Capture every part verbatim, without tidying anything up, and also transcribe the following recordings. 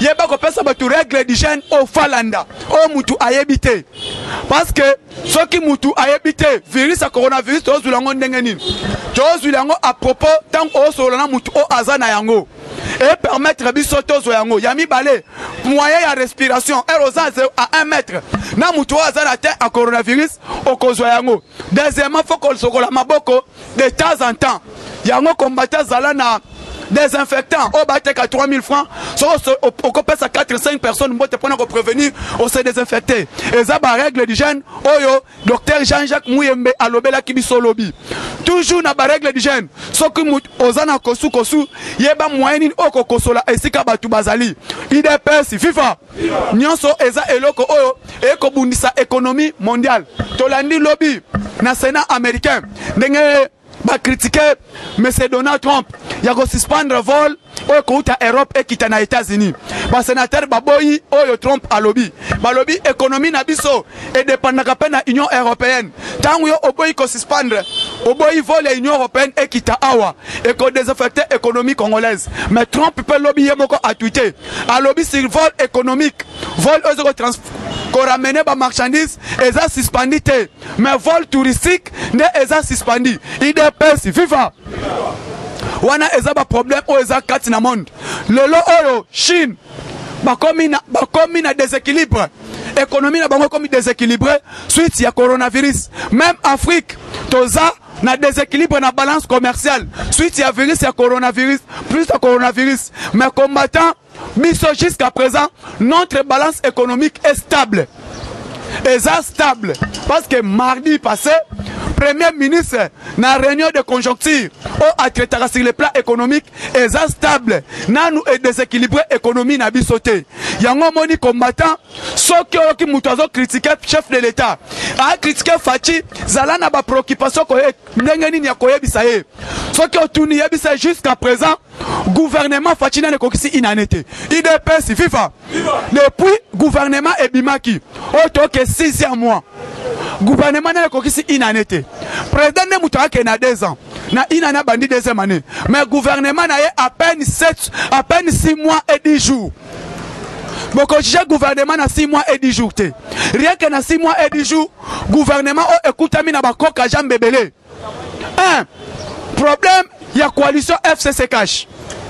yeba ko pesa ba tu règle d'hygiène au falanda o mutu ayebite parce que ceux qui mutu ayebite virus a coronavirus to zulango ndenge nini to zulango à propos tant o solana mutu o azana yango et permettre bisoto zo yango yami balé moyen ya respiration erosa à un mètre na mutu o azana te à coronavirus o kozo yango deuxièmement faut qu'on sokola maboko de temps en temps yango combattre zalana désinfectant au batek à trois mille francs au copès à quatre cinq personnes pour te prévenir on s'est désinfecté et ça ba règle d'hygiène oyo docteur Jean-Jacques Mouyembe alobela kibiso lobby toujours na ba règle d'hygiène so que ozana kosu kosu yeba moyen oko kosola esika batu bazali I D P S FIFA nyonso eza eloko oyo eko bundisa économie mondiale tolandi lobby na Sénat américain ndenge ba critiquer monsieur Donald Trump ya ko suspendre vol oyo kouta Europe et kita na États-Unis ba sénateur baboyi oyo Trump a lobby ba lobby économie na biso et dépendaka pe na Union européenne tangu yo oboyi ko suspendre oboyi vol ya Union européenne et kita awa et ko désaffecter économie congolaise mais Trump peut lobby yemoko a tweeté a lobby sur vol économique vol oyo transport qu'on ramène ba marchandises et ça suspendu mais vol touristique ne eza suspendu I D P S FIFA wana eza ba problème o eza kati na monde lelo oro Chine ba komi na ba komi na déséquilibre économie na bango komi déséquilibré suite ya coronavirus même Afrique toza na déséquilibre na balance commerciale suite ya virus ya coronavirus plus ya coronavirus mais combattant biso jusqu'à présent notre balance économique est stable et ça stable parce que mardi passé premier ministre na réunion de conjoncture au a traité sur le plan économique et ça stable nanu et déséquilibré économie na bisoté yango moni combattant soki oki mutazo critiquer chef de l'état a critiquer Fachi zala na ba préoccupation ko ndenge nini ya koyebisa ye soki otuni yebisa jusqu'à présent gouvernement Fachi na ne kokisi inanete I D P S FIFA depuis gouvernement ebimaki o to que sixième mois gouvernement na kokisi inanete président ne mutaka ke na deux ans na inana bandi deuxième année mais gouvernement na ye à peine sept à peine six mois et dix jours boko jije gouvernement na six mois et dix jours te rien que na six mois et dix jours gouvernement o ekutami na bakoka jambebele un problème ya coalition F C C cash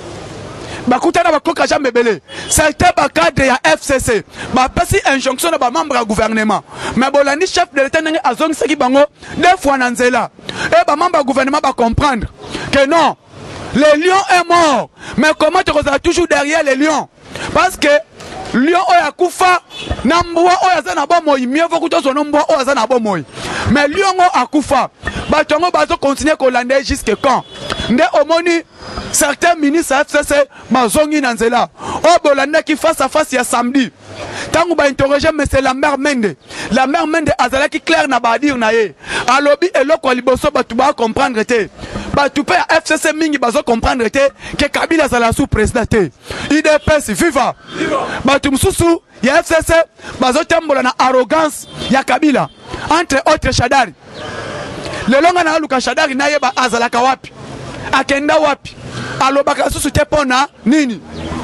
bakutana bakoka jambebele c'était ba cadre ya F C C ba pesi injonction na ba membre ya gouvernement mais bolandi chef de l'état nanga azong seki bango deux fois na nzela et ba membre ya gouvernement ba comprendre que non le lion est mort mais comment tu restes toujours derrière les lions parce que lion oya kufa na mbwa oya za na bomoi mieux vaut que ton mbwa oya za na bomoi mais lion o akufa batongo bazo continuer kolande jusque quand nde omoni certains ministres F C C bazongi na nzela o bolanda ki face à face ya samedi tangu ba interroger monsieur Lambert Mende Lambert Mende azala ki clair na ba dire na ye alobi eloko liboso batu ba comprendre te batu pe F C C mingi bazo comprendre te que Kabila azala sous président te I D P S FIFA batu msusu ya F C C bazo tembola na arrogance ya Kabila entre autres Shadari lelonga na Luka Shadari na yeba azala ka wapi akenda wapi alobaka susu te pona nini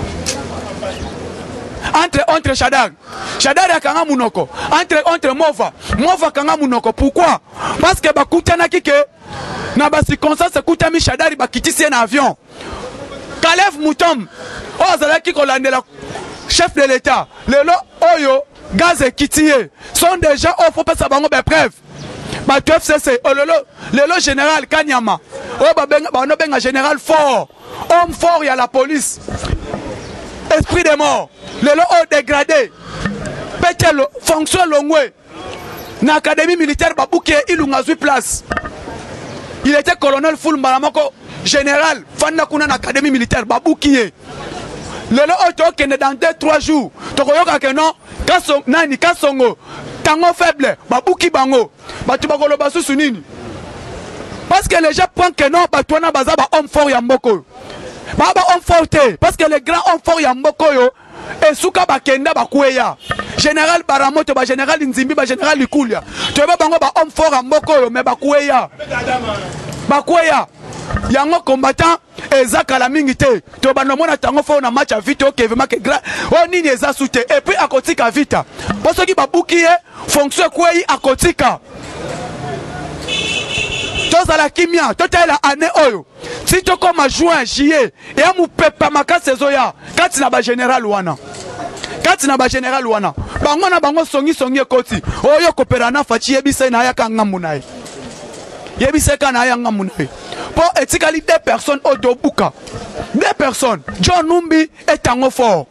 entre entre Shadari Shadari akanga munoko entre entre Mova Mova kanga munoko pourquoi parce que bakutana kike na ba circonstance kutami Shadari bakitisi na avion Kalev Mutom ozala ki kolandela chef de l'état lelo oyo gaz ekitiye sont déjà au faut pas sabango be preuve ba F C C ololo lelo général Kanyama o ba benga ba no benga général fort homme fort ya la police esprit de mort lelo o dégradé petelo fonction longwe na académie militaire babuke ilunga zui place il était colonel full maramoko général fanda kuna na académie militaire babukiye lelo o to kende dans deux trois jours to koyoka ke non kaso nani kasongo tango faible babuki bango batu bakolo basusu nini parce que les gens prennent que non batwana bazaba homme fort ya mboko baba homme fort te parce que les grands hommes forts ya mboko yo esuka bakenda bakweya général Baramoto ba général Nzimbi ba général Likulia to ba bango ba homme fort ya mboko yo mais bakweya bakweya yango combattant eza kala mingi te to bando mona tango fo na match à vite OK vraiment que grand o nini eza soute et puis akotika vita parce que babuki ye fonction kwei akotika tozala kimia totela année oyo si to comme juin juillet et amu pepa makase zoya kati na ba général wana kati na ba général wana bango na bango songi songi ekoti oyo koperana fachi yebisa na yaka ngambu nae yebisa kana ya ngambu nae po etikali deux personnes au dobuka deux personnes John Numbi et Tango fort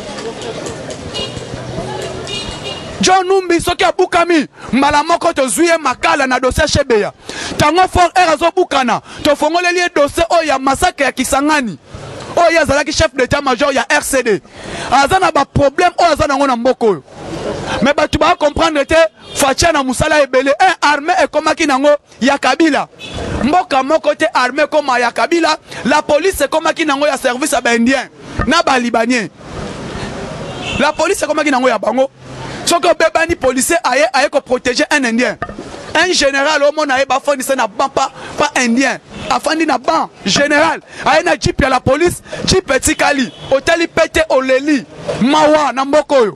John Numbi soki abukami mbala moko to zuye makala na dossier Shebeya Tango fort erazo bukana to fongoleli dossier o ya massacre ya Kisangani o ya zalaki chef d'état-major ya R C D azana ba problème o azana ngona mboko mais ba tu vas comprendre te facha na musala ebele un armée et comme kinango ya Kabila mboka moko te armée comme ya Kabila la police c'est comme kinango ya service à indien na ba libanien la police c'est comme kinango ya bango soko bebani policier aye aye ko protéger un indien un général au monde aye ba fondi na ban pas pas indien afandi na ban général aye na jeep ya la police jeep etikali hôtel pété oleli mawa na mboko yo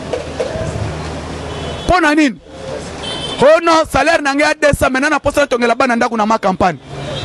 pona nini oh non salaire nange ya deux cents maintenant na posa tongela bana ndako na ma campagne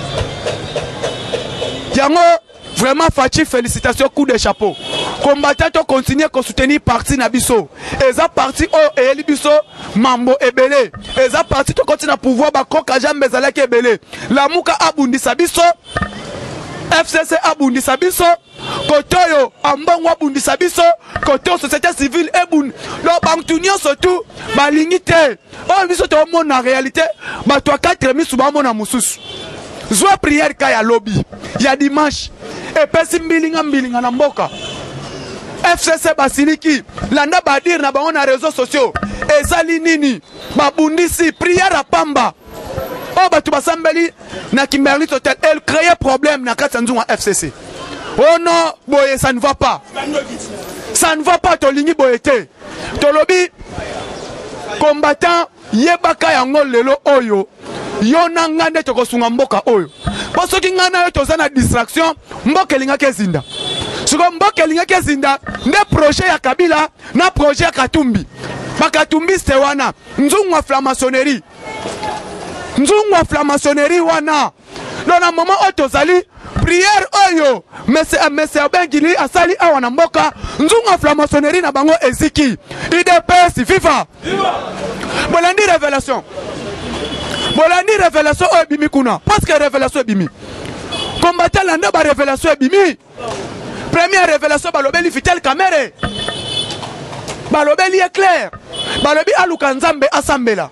yango vraiment Fachi félicitations coup de chapeau combattant to continuer ko soutenir parti na biso eza parti o eyeli biso mambo ebele eza parti to continuer pouvoir ba koka jambe zalaki ebele la muka abundisa biso F C C abundisa biso kotoyo ambongo abundisa biso koto société civile ebun lo bangtunio surtout balingi te o biso to mona réalité ba to quatre misu ba mona mususu zwa prière ka ya lobby ya dimanche et pesi mbilinga mbilinga na mboka F C C basiliki landa badir na bango na réseaux sociaux ezali nini babundisi prière à pamba oh batu basambeli na Kimberly Hotel elle crée problème na katsanzunga F C C oh non boye ça ne va pas ça ne va pas tolingi boye te tolobi combattant yebaka yango lelo oyo yona ngande tokosunga mboka oyo parce que ngana yo tozana distraction mboka linga kezinda siko mboka linga kezinda nde projet ya Kabila na projet ya Katumbi bakatumbi ste wana nzungu wa franc-maçonnerie nzungu wa franc-maçonnerie wana lona moment otozali prière oyo monsieur monsieur Bengili asali awa na mboka nzungu wa franc-maçonnerie na bango eziki I D P S viva bolandi révélation bolandi révélation o bimi kuna parce que révélation bimi combattant landa ba révélation bimi première révélation balobeli Vital Kamerhe balobeli est clair balobi aluka nzambe asambela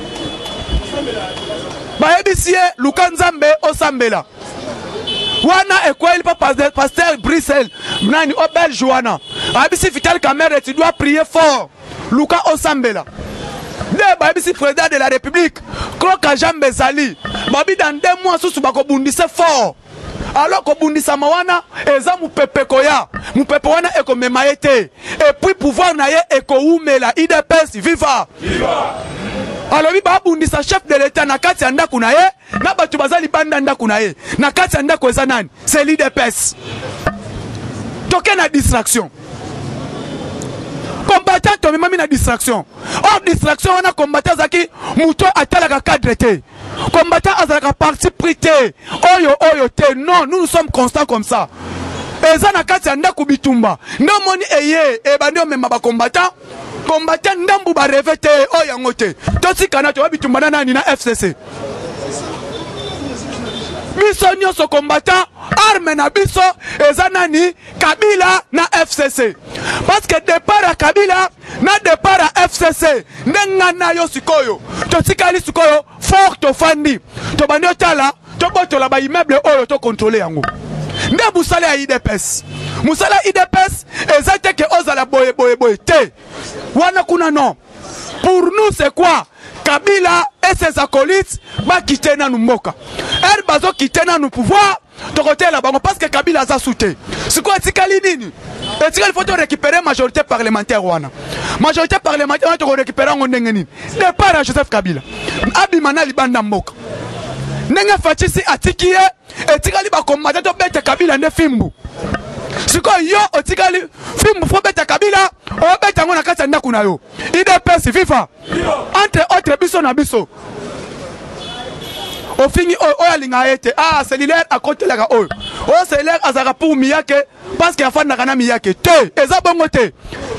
bayebisie luka nzambe osambela wana ekweli pa pasteur Bruxelles nani o Belge wana abisi Vital Kamerhe tu dois prier fort luka osambela de babisi président de la République Kroka Jambe Zali babi dans deux mois sous bako bundise fort alors ko bundisa mawana eza mu pepe koya mu pepe wana eko memaete et puis pouvoir na ye eko umela I D P S viva viva alors bi ba bundisa chef de l'état na kati ya ndako na ye na batu bazali banda ndako na ye na kati ya ndako eza nani c'est l'I D P S toke na distraction combattant to memi na distraction or distraction wana combattant zaki muto atalaka cadre te combattant azalaka parti pris te oyo oyo te non nous nous sommes constants comme ça eza na kati ya ndako bitumba ndomoni eye e bandi omema ba combattant combattant ndambu ba rêve te oyo yango te tosikana to bitumba na nani na F C C biso nyonso combattant arme na biso eza nani Kabila na F C C parce que départ à Kabila na départ à F C C ndenga na yo sikoyo to tikali sikoyo fort to fandi to bandi otala to botola ba immeuble oyo to contrôler yango nde musala ya I D P S musala I D P S eza te ke ozala boye boye boye te wana kuna non pour nous c'est quoi Kabila et ses acolytes va quitter na mboka er bazo quitter na nous pouvoir to côté là bango parce que Kabila a sauté c'est quoi tikali nini et tikali faut récupérer majorité parlementaire wana majorité parlementaire to récupérer ngondenge nini départ à Joseph Kabila abimana libanda mboka ndenge Fachisi atiki ye etikali ba combattant to bete Kabila nde fimbu siko yo otikali fimbu fo bete Kabila o bete ngona kati ndaku na yo I D P S FIFA entre autres biso na biso o fingi o alinga ete ah cellulaire à côté la o o cellulaire azaka pour miyake parce que afanda kana miyake te eza bongo te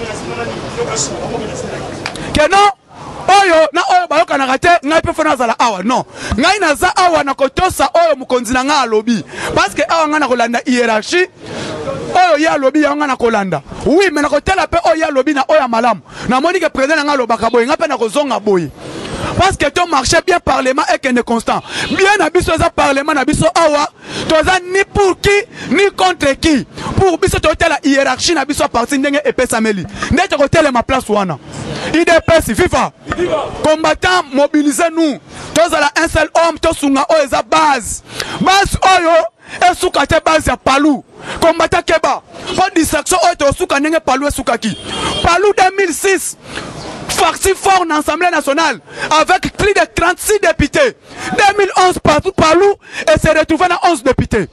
keno oyo na oyo bayoka na rate ngai pe fona zala awa non ngai na za awa na kotosa oyo mukonzi na nga alobi parce que awa nga na kolanda hiérarchie oyo ya alobi ya nga na kolanda oui mais na kotela pe oyo ya alobi na oyo malamu na moni ke président nga lobaka boy nga pe na kozonga boy parce que ton marché bien parlement est qu'un constant bien abiso za parlement na biso awa toza ni pour qui ni contre qui pour biso to la hiérarchie na biso parti ndenge epesameli ndete ko tele ma place wana I D P S FIFA combattant mobiliser nous toza la un seul homme to sunga o eza base base oyo esuka te base ya palu combattant keba pour distraction oyo to suka ndenge palu esuka ki palu deux mille six parti fort dans l'Assemblée nationale avec plus de trente-six députés. deux mille onze partout Palou et s'est retrouvé dans onze députés.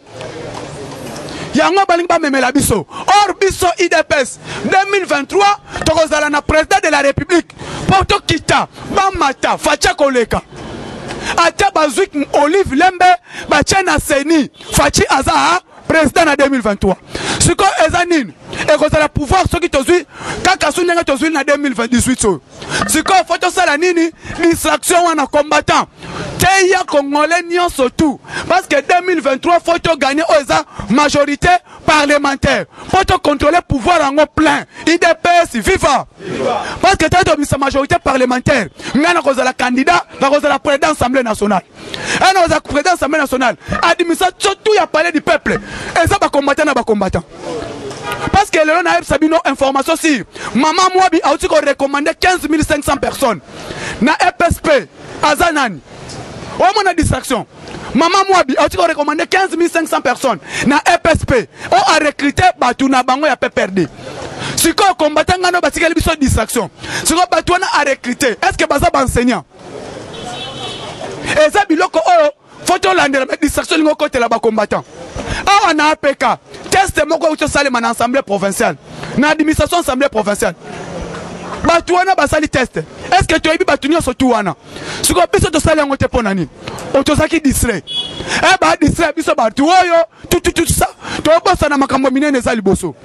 Yango balingba memela biso. Or biso I D P S deux mille vingt-trois tokozala na président de la République. Porto Kita, Bamata, Facha Koleka. Atia Bazuik Olive Lembe, Bachena Seni, Fachi Azaha, président en deux mille vingt-trois. Ce qu'on est et qu'on a le pouvoir, ce qui te suit, quand on a te suit en deux mille dix-huit. Ce qu'on faut que ça la nini, distraction en combattant. Teya Congolais nyon surtout. Parce que deux mille vingt-trois, faut que gagner aux majorité parlementaire. Faut que contrôler le pouvoir en plein. I D P S, FIFA. Parce que tu as une majorité parlementaire. Nous avons la candidat, nous avons la présidente de l'Assemblée nationale. Et nous avons la présidente de l'Assemblée nationale. Administration, surtout, il y a parlé du peuple. Et ça, va combattre, va combattre. Parce que le Naïb Sabino information si maman Mouabi a aussi recommandé quinze mille cinq cents personnes. Na E P S P, Azanani. Au moins la distraction. Maman Mouabi a aussi recommandé quinze mille cinq cents personnes. Na E P S P, on a recruté Batouna Bango ya perdu. Si on combattant ngano batika libiso distraction. Si on Batouna a recruté, est-ce que baza enseignant? Et ça biloko oh faut on la distraction lingo côté là-bas combattant. Ah on a A P K. Test moko uto sale man assemblée provinciale. Na administration assemblée provinciale. Batuana basali test. Est-ce que tu as vu batunia surtout wana? Si on biso to sale ngote ponani. Otosaki distrait. Eh ba distrait biso batu oyo tout tout tout ça. To bossa na makambo minene za liboso.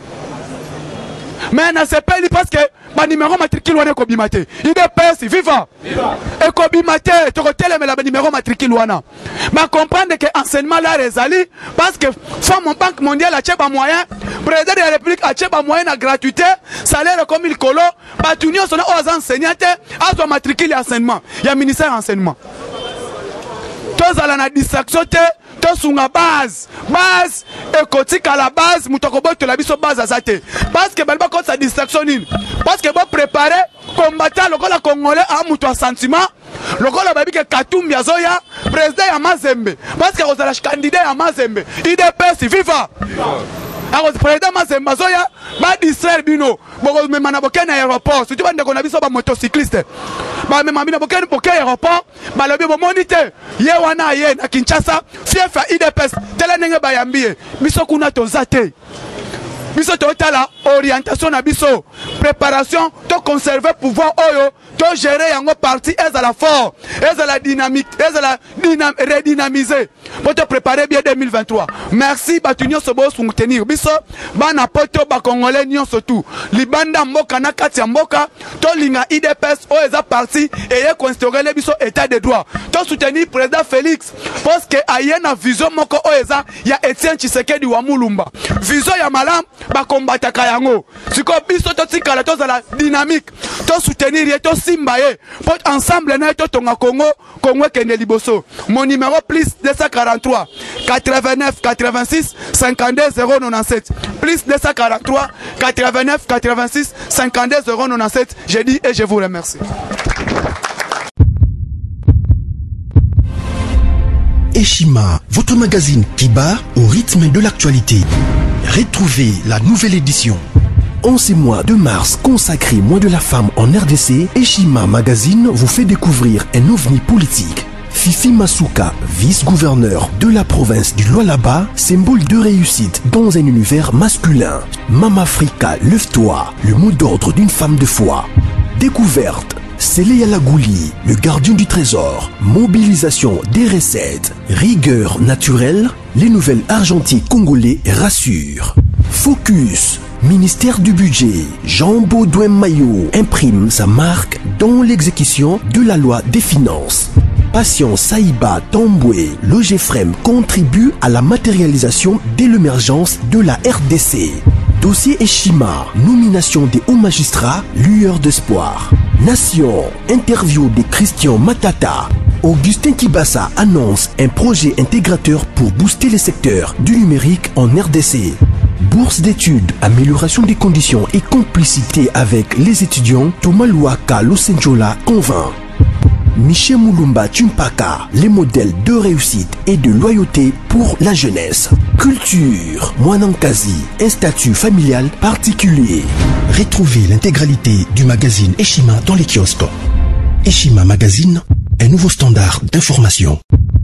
Mais na sepeli parce que ba numéro matricule wana ko bimate. I D P S viva. Et ko bimate to ko telemela ba numéro matricule wana. Ma comprendre que enseignement là rezali parce que Fonds Banque mondiale a tcheba moyen, président de la République a tcheba moyen na gratuité, salaire comme il colo, ba tunio sona aux enseignants à son matricule enseignement. Il y a ministère enseignement. Tous à la distraction to sunga base base écotique à la base mutoko to la biso base azate parce que balba ko sa distraction nini parce que bon préparer combattant le la congolais a muto sentiment le la babi que Katumbi azoya président ya Mazembe parce que vous allez candidat ya Mazembe I D P S viva alors président Mazembe azoya ba distraire bino boko mema na bokena aéroport surtout bande ko na biso ba motocycliste ba mema bino bokena bokena aéroport ba lobi bo moniteur ye wana ye na Kinshasa fief I D P S tela nenge ba yambie biso kuna to zate biso to tala orientation na biso préparation to conserver pouvoir oyo to gérer yango parti est à la fort est à la dynamique est à la dynam redynamiser pour te préparer bien deux mille vingt-trois. Merci batunyo sobo soutenir biso bana poto ba congolais nyon surtout libanda mboka na kati ya mboka to linga I D P S o eza parti et ye construire le biso état de droit to soutenir président Félix parce que ayena vision moko o eza ya Etienne Tshisekedi wa Mulumba vision ya malam ba combattre kayango siko biso to tikala to za la dynamique to soutenir ye to simba ye pour ensemble na to tonga Congo Congo kende liboso. Mon numéro plus deux cent quarante-trois quatre-vingt-neuf quatre-vingt-six cinquante-deux zéro quatre-vingt-dix-sept plus deux cent quarante-trois quatre-vingt-neuf quatre-vingt-six cinquante-deux zéro quatre-vingt-dix-sept. Je dis et je vous remercie. Eshima, votre magazine qui bat au rythme de l'actualité. Retrouvez la nouvelle édition. En ce mois de mars consacré mois de la femme en R D C, Eshima Magazine vous fait découvrir un ovni politique. Fifi Masuka, vice-gouverneur de la province du Lualaba, symbole de réussite dans un univers masculin. Mama Africa, lève-toi, le mot d'ordre d'une femme de foi. Découverte. Sélé Alagouli, le gardien du trésor. Mobilisation des recettes. Rigueur naturelle. Les nouvelles argentiques congolais rassurent. Focus. Ministère du budget. Jean Baudouin Maillot imprime sa marque dans l'exécution de la loi des finances. Patient Saïba Tamboué, l'Ogefrem contribue à la matérialisation de l'émergence de la R D C. Dossier Eshima, nomination des hauts magistrats, lueur d'espoir. Nation, interview de Christian Matata. Augustin Kibassa annonce un projet intégrateur pour booster les secteurs du numérique en R D C. Bourse d'études, amélioration des conditions et complicité avec les étudiants, Thomas Luaka Losenjola convainc. Michel Moulumba Tumpaka, les modèles de réussite et de loyauté pour la jeunesse. Culture, Mwanankazi, un statut familial particulier. Retrouvez l'intégralité du magazine Eshima dans les kiosques. Eshima Magazine, un nouveau standard d'information.